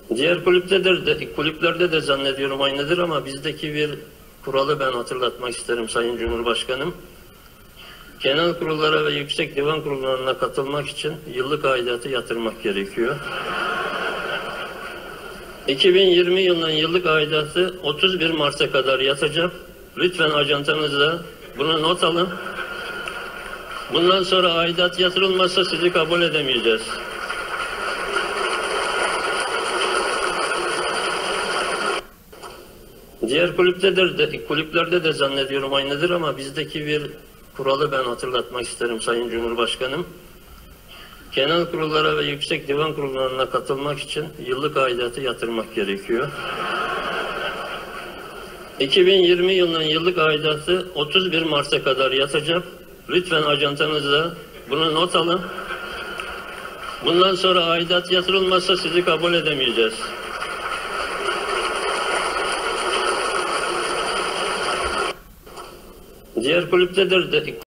Diğer kulüplerde de zannediyorum aynıdır ama bizdeki bir kuralı ben hatırlatmak isterim Sayın Cumhurbaşkanım. Genel kurullara ve Yüksek Divan Kurullarına katılmak için yıllık aidatı yatırmak gerekiyor. 2020 yılının yıllık aidatı 31 Mart'a kadar yatacak. Lütfen ajantanızda bunu not alın. Bundan sonra aidat yatırılmazsa sizi kabul edemeyeceğiz. Diğer kulüplerde de zannediyorum aynıdır ama bizdeki bir kuralı ben hatırlatmak isterim Sayın Cumhurbaşkanım. Genel kurullara ve Yüksek Divan Kurullarına katılmak için yıllık aidatı yatırmak gerekiyor. 2020 yılının yıllık aidatı 31 Mart'a kadar yatacak. Lütfen ajantanızda bunu not alın. Bundan sonra aidat yatırılmazsa sizi kabul edemeyeceğiz. Diğer kulüplerde